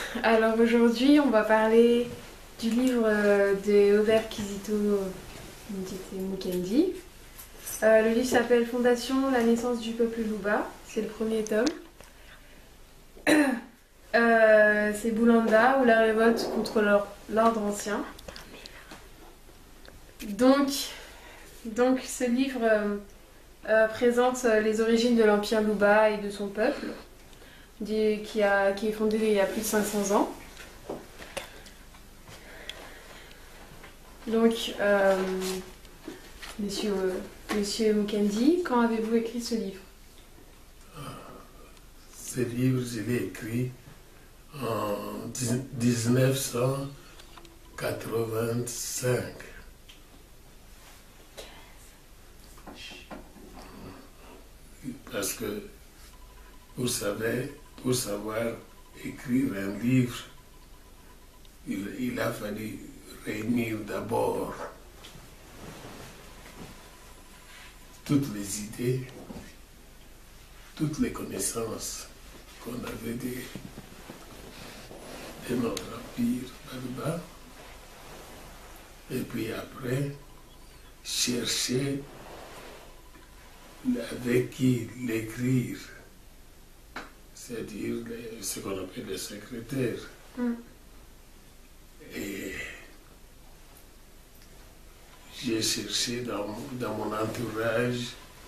Alors aujourd'hui, on va parler du livre de Robert Kizito Mukendi. Le livre s'appelle Fondation, la naissance du peuple Luba. C'est le premier tome. C'est Boulanda ou la révolte contre l'ordre ancien. Donc ce livre présente les origines de l'empire Luba et de son peuple, qui est fondé il y a plus de 500 ans. Donc, monsieur Mukendi, quand avez-vous écrit ce livre? Ce livre, je l'ai écrit en 1985. Parce que, vous savez, pour savoir écrire un livre, il a fallu réunir d'abord toutes les idées, toutes les connaissances qu'on avait de notre empire là-bas, et puis après, chercher avec qui l'écrire, c'est-à-dire ce qu'on appelle les secrétaires. Et j'ai cherché dans mon entourage,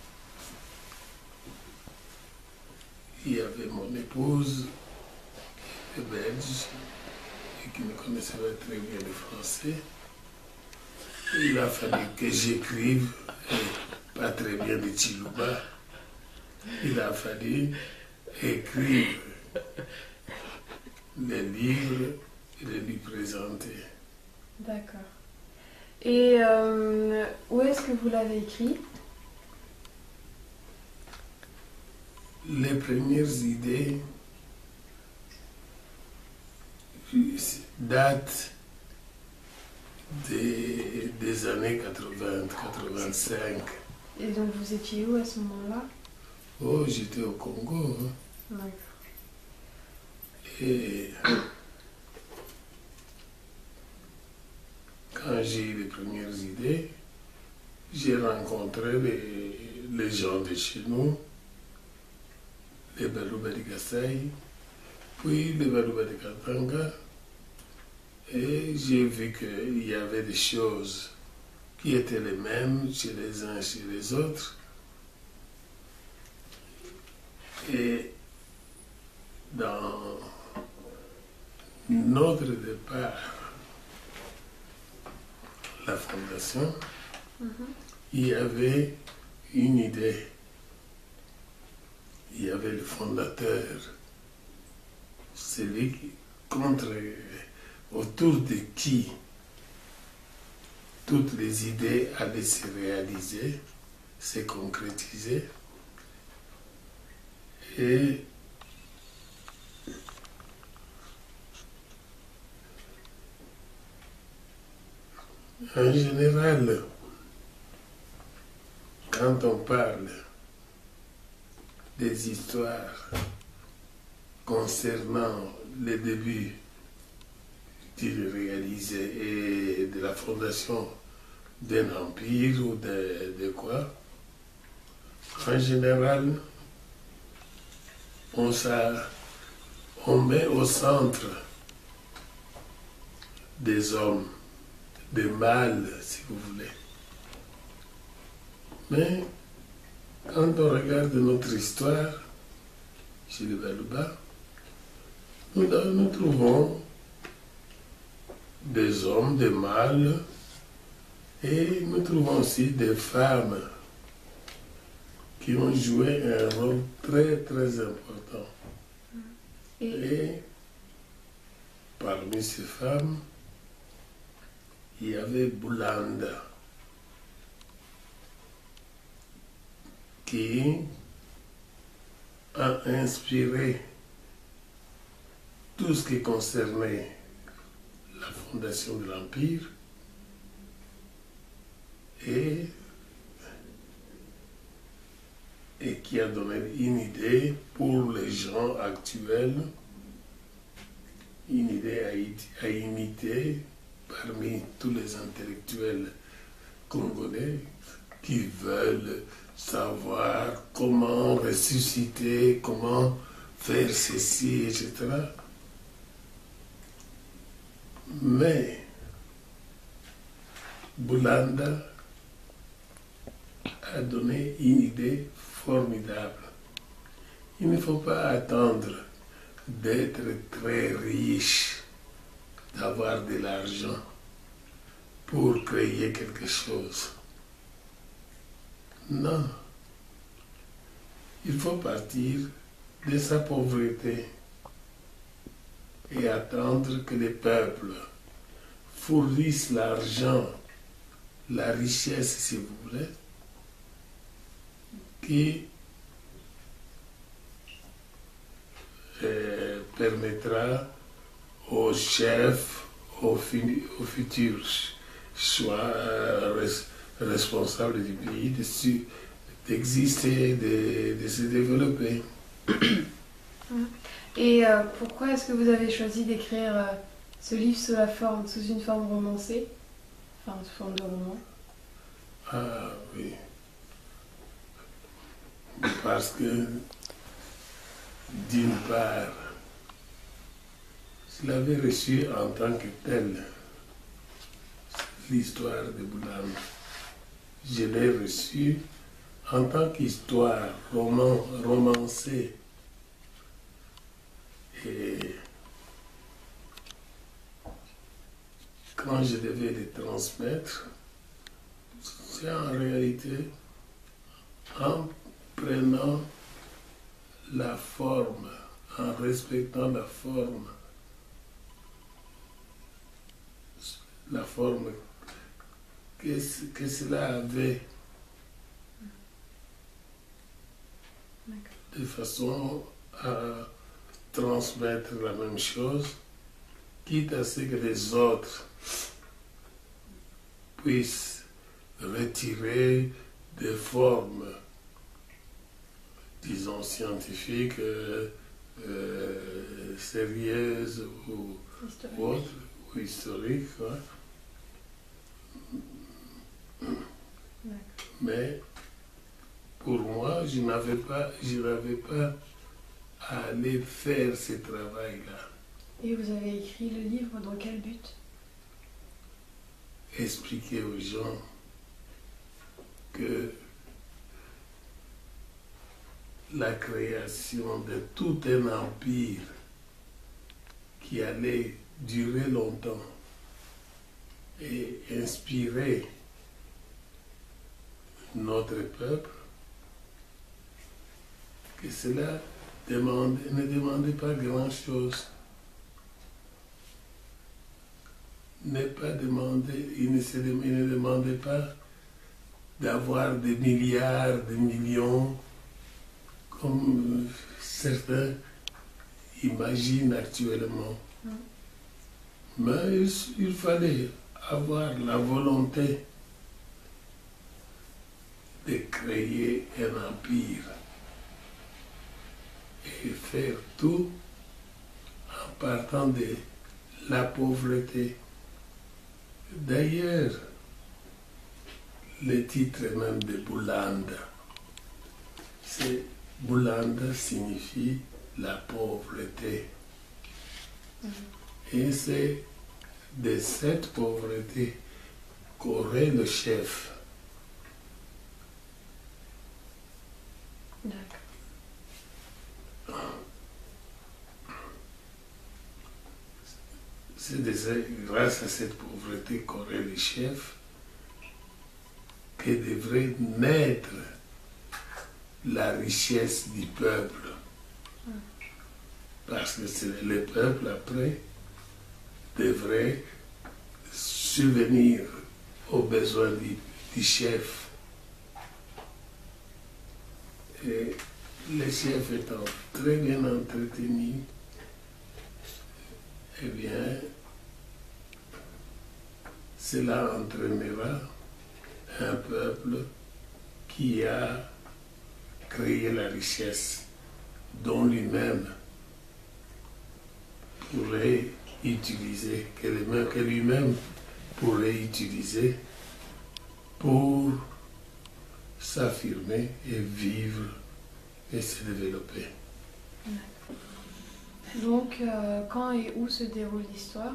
il y avait mon épouse, qui était belge, et qui ne connaissait pas très bien le français. Il a fallu que j'écrive, et pas très bien le Chiluba. Il a fallu écrire les livres et les lui présenter. D'accord. Et où est-ce que vous l'avez écrit? Les premières idées datent des années 80-85. Et donc vous étiez où à ce moment-là? Oh, j'étais au Congo. Hein. D'accord. Et quand j'ai eu les premières idées, j'ai rencontré les gens de chez nous, les Balouba de Kassai, puis les Balouba de Katanga, et j'ai vu qu'il y avait des choses qui étaient les mêmes chez les uns et chez les autres. Et dans notre départ, la fondation, il y avait une idée. Il y avait le fondateur, celui autour de qui toutes les idées allaient se réaliser, se concrétiser. Et en général, quand on parle des histoires concernant les débuts du réalisé et de la fondation d'un empire ou de quoi, en général, on met au centre des hommes, des mâles, si vous voulez. Mais quand on regarde notre histoire chez les Balouba, nous trouvons des hommes, des mâles, et nous trouvons aussi des femmes qui ont joué un rôle très très important. Et parmi ces femmes, il y avait Boulanda, qui a inspiré tout ce qui concernait la fondation de l'Empire et qui a donné une idée pour les gens actuels une idée à imiter parmi tous les intellectuels congolais qui veulent savoir comment ressusciter, comment faire ceci, etc. Mais Boulanda a donné une idée formidable. Il ne faut pas attendre d'être très riche, d'avoir de l'argent pour créer quelque chose. Non. Il faut partir de sa pauvreté et attendre que les peuples fournissent l'argent, la richesse, si vous voulez, qui permettra aux chefs, aux futurs responsables du pays d'exister, de se développer. Et pourquoi est-ce que vous avez choisi d'écrire ce livre sous une forme romancée, enfin sous forme de roman? Ah oui. Parce que, d'une part, je l'avais reçu en tant que tel, l'histoire de Boulanda. Je l'ai reçu en tant qu'histoire, romancée. Et quand je devais les transmettre, c'est en réalité en prenant la forme, en respectant la forme que cela avait, de façon à transmettre la même chose, quitte à ce que les autres puissent retirer des formes, disons, scientifiques, sérieuses ou autres, ou historiques. Ouais. Mais pour moi, je n'avais pas à aller faire ce travail-là. Et vous avez écrit le livre dans quel but? Expliquer aux gens que la création de tout un empire qui allait durer longtemps et inspirer notre peuple, que cela ne demandait pas grand-chose. Il ne demandait pas d'avoir des milliards, des millions, comme certains imaginent actuellement. Mais il fallait avoir la volonté de créer un empire et faire tout en partant de la pauvreté. D'ailleurs, le titre même de Boulanda, Boulanda signifie la pauvreté. Et c'est de cette pauvreté qu'aurait le chef. D'accord. C'est grâce à cette pauvreté qu'aurait le chef que devrait naître la richesse du peuple. Parce que c'est le peuple, après, devrait subvenir aux besoins du chef. Et le chef étant très bien entretenu, eh bien, cela entraînera un peuple qui a créé la richesse dont lui-même pourrait utiliser, que lui-même pourrait utiliser pour s'affirmer et vivre et se développer. Donc, quand et où se déroule l'histoire?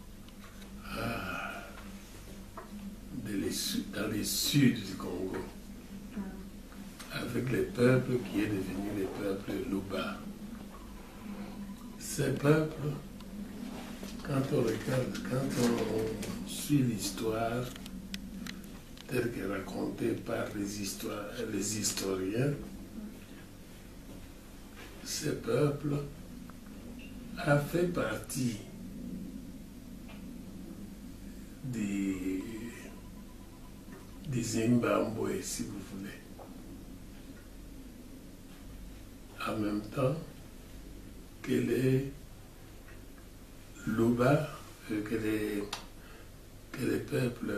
Dans les suds du Congo, avec les peuples qui est devenu les peuples Luba. Ces peuples, quand on regarde, quand on suit l'histoire telle qu'elle est racontée par les historiens, ces peuples a fait partie des Zimbabwe, si vous voulez. En même temps que les Luba, que les peuples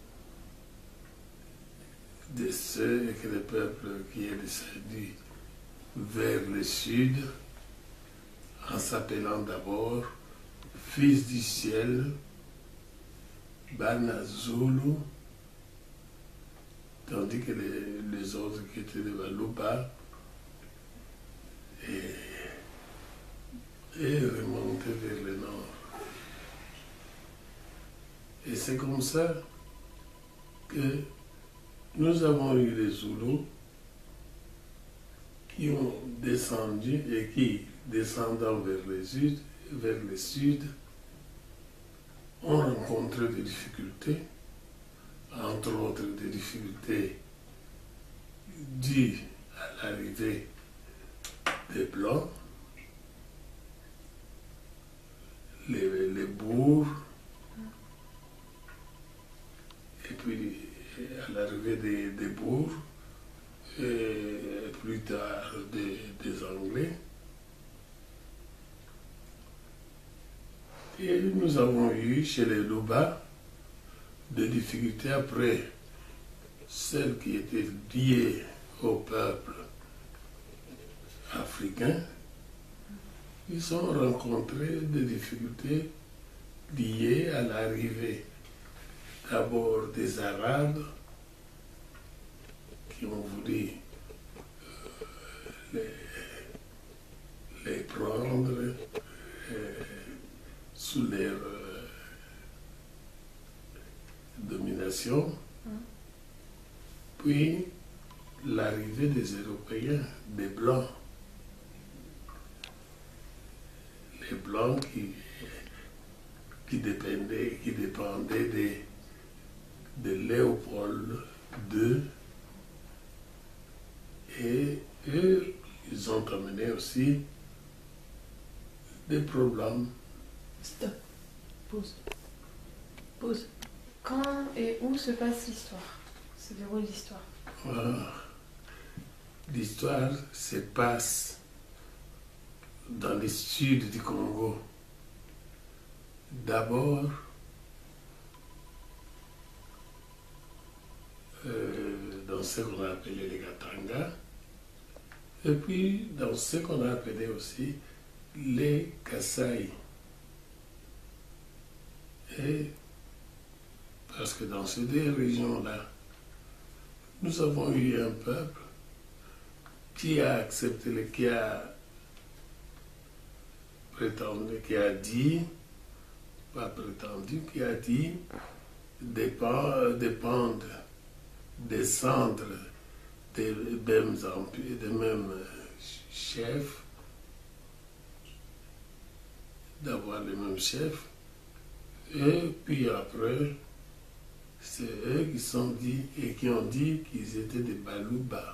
de ceux et que les peuples qui est descendu vers le sud, en s'appelant d'abord Fils du ciel, Bana Zulu, tandis que les autres qui étaient de Baluba et remontaient vers le nord. Et c'est comme ça que nous avons eu les Zoulous qui ont descendu et qui, descendant vers le sud, ont rencontré des difficultés, entre autres des difficultés dues à l'arrivée des Blancs, les bourgs, et puis à l'arrivée des bourgs, et plus tard des Anglais. Et nous avons eu chez les Luba des difficultés après celles qui étaient liées au peuple africain. Ils ont rencontré des difficultés liées à l'arrivée d'abord des Arabes qui ont voulu les prendre sous leur domination, puis l'arrivée des Européens, des Blancs. Les Blancs qui dépendaient de Léopold II, et eux, ils ont amené aussi des problèmes. Stop. Pause. Pause. Quand et où se passe l'histoire? Se déroule l'histoire? L'histoire se passe dans le sud du Congo. D'abord, dans ce qu'on a appelé les Katanga, et puis dans ce qu'on a appelé aussi les Kasaï. Et parce que dans ces deux régions-là, nous avons eu un peuple qui a accepté, qui a prétendu, qui a dit, pas prétendu, qui a dit dépendre, descendre des mêmes chefs, d'avoir les mêmes chefs, et puis après, c'est eux qui sont dit et qui ont dit qu'ils étaient des Baluba.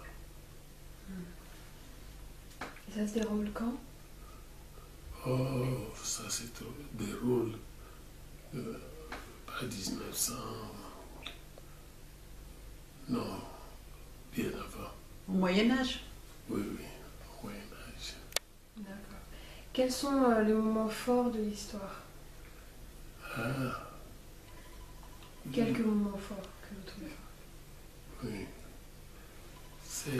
Et ça se déroule quand? Oh, ça se déroule pas 1900. Non, bien avant. Au Moyen-Âge? Oui, au Moyen-Âge. D'accord. Quels sont les moments forts de l'histoire? Quelques moments forts que vous trouvez forts. Oui. C'est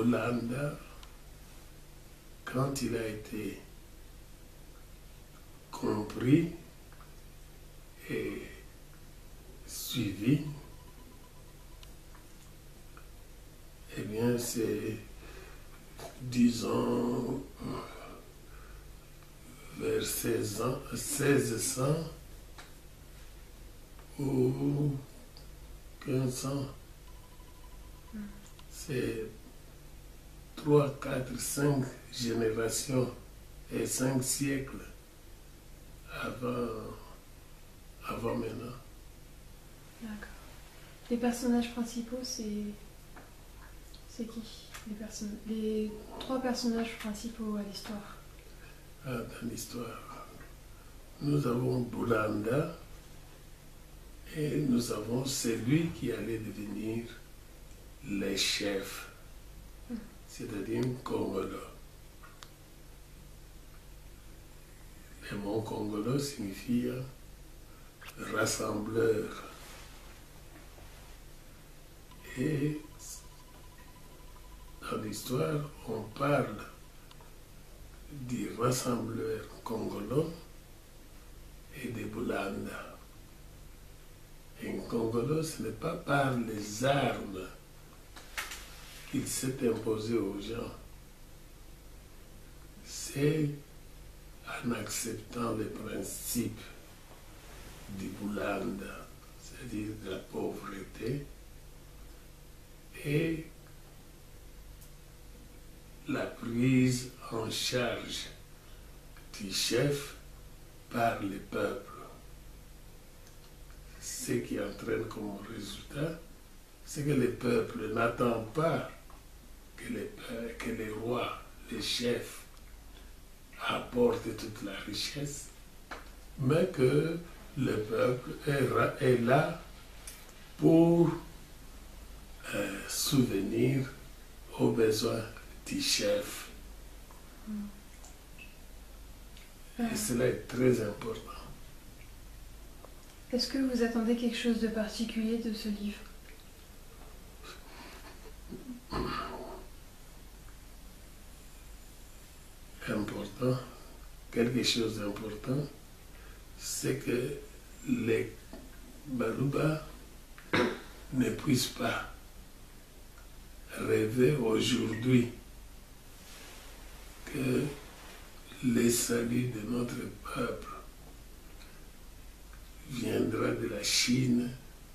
Bolanda, quand il a été compris et suivi, eh bien c'est, disons, vers 1600 ou 1500. C'est 3, 4, 5 générations et 5 siècles avant maintenant. D'accord. Les personnages principaux, c'est qui les 3 personnages principaux à l'histoire? Dans l'histoire, nous avons Boulanda et nous avons celui qui allait devenir les chefs, c'est-à-dire Congolo. Le mot Congolo signifie rassembleur. Et dans l'histoire, on parle du rassembleur Congolo et de Boulanda. Et Congolo, ce n'est pas par les armes qu'il s'est imposé aux gens, c'est en acceptant les principes du Boulanda, c'est-à-dire de la pauvreté, et la prise en charge du chef par le peuple. Ce qui entraîne comme résultat, c'est que le peuple n'attend pas que les rois, les chefs, apportent toute la richesse, mais que le peuple est là pour souvenir aux besoins du chef. Et cela est très important. Est-ce que vous attendez quelque chose de particulier de ce livre? Important, quelque chose d'important, c'est que les Baluba ne puissent pas rêver aujourd'hui que le salut de notre peuple viendra de la Chine,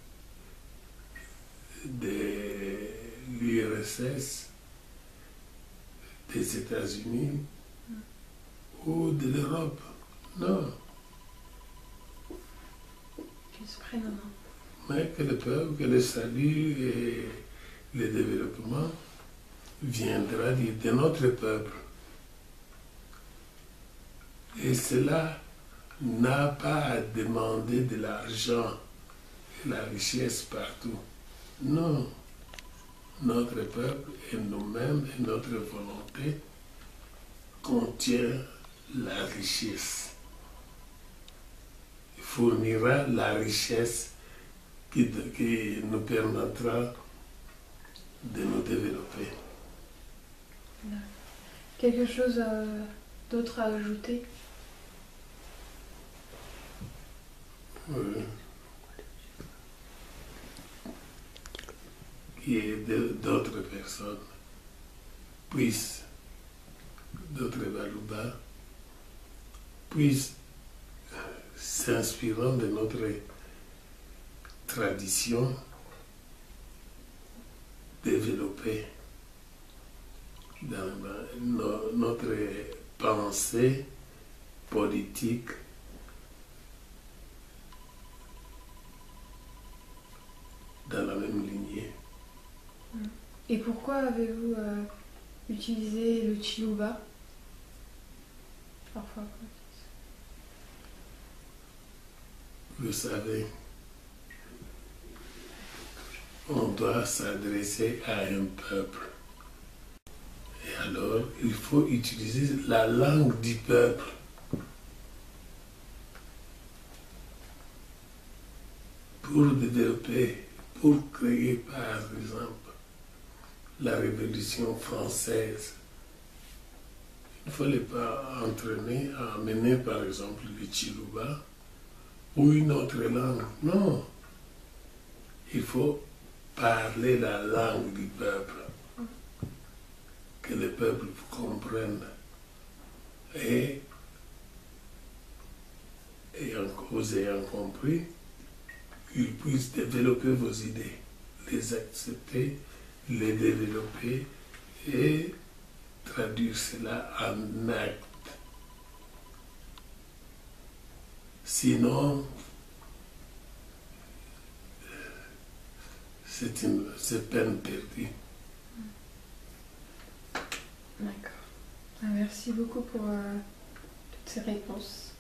de l'URSS, des États-Unis ou de l'Europe. Non. Qu'ils se prennent en main. Mais que le peuple, que le salut et le développement viendra de notre peuple. Et cela n'a pas à demander de l'argent et la richesse partout. Non. Notre peuple et nous-mêmes et notre volonté contient la richesse. Il fournira la richesse qui nous permettra de nous développer. Quelque chose d'autre à ajouter? Oui. Et d'autres personnes puissent, d'autres Baluba, puissent, s'inspirant de notre tradition, développer dans notre pensée politique dans la même lignée. Et pourquoi avez-vous utilisé le Chiluba parfois? Vous savez, on doit s'adresser à un peuple. Et alors, il faut utiliser la langue du peuple. Pour développer, pour créer par exemple la Révolution française, ne fallait pas entraîner à amener par exemple le Chiluba ou une autre langue. Non. Il faut parler la langue du peuple, que le peuple comprenne. Et vous ayant compris, ils puissent développer vos idées, les accepter, les développer et traduire cela en acte. Sinon, c'est peine perdue. D'accord. Merci beaucoup pour toutes ces réponses.